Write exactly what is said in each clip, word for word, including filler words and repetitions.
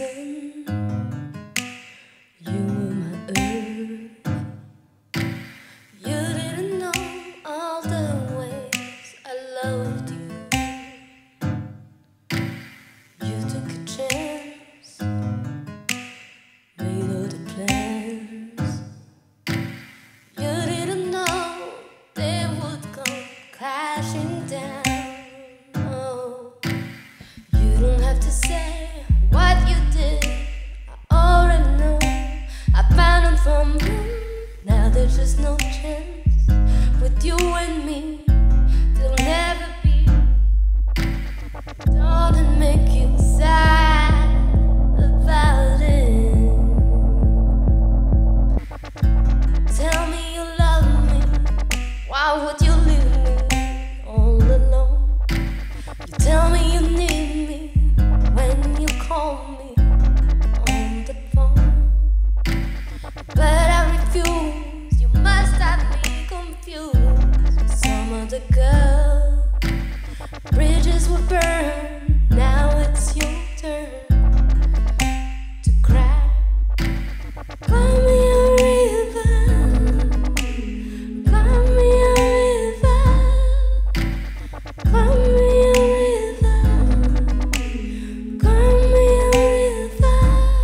sun, you were my earth. You didn't know all the ways I loved you. You took a chance, made all the plans. You didn't know they would come crashing down. Oh, you don't have to say what you did, I already know. I found them from you. Now there's just no chance with you and me. There'll never be. Don't make you sad about it. Tell me you love me. Why would you leave me all alone? You tell me you need me when you call me on the phone, but I refuse. You must have me confused with some other girl. Bridges were burned, now it's your turn to cry. Cry me a river, cry me a river, cry me a river, cry me a river.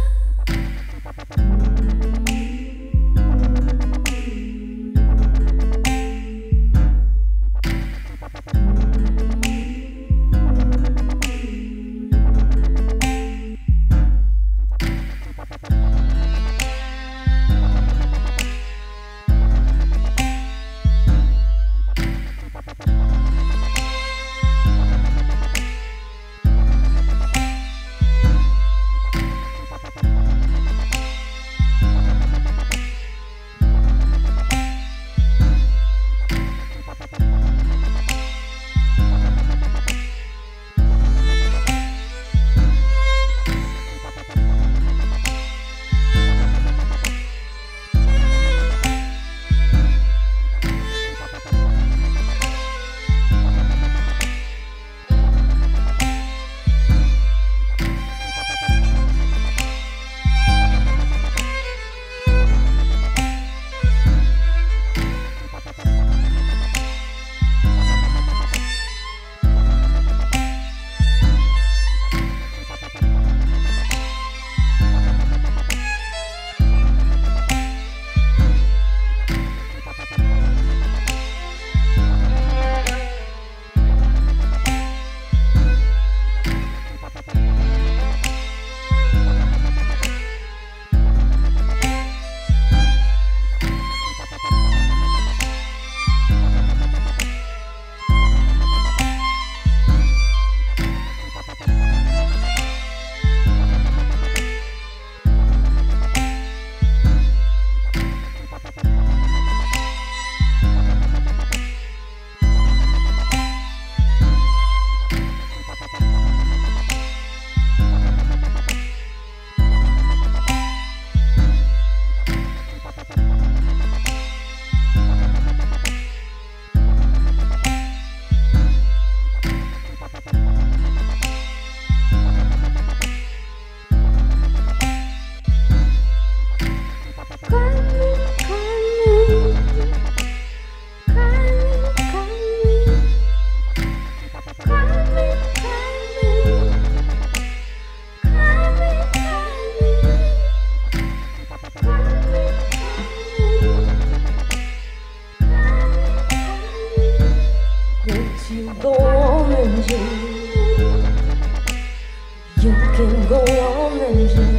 You go on and dream. You can go on and dream.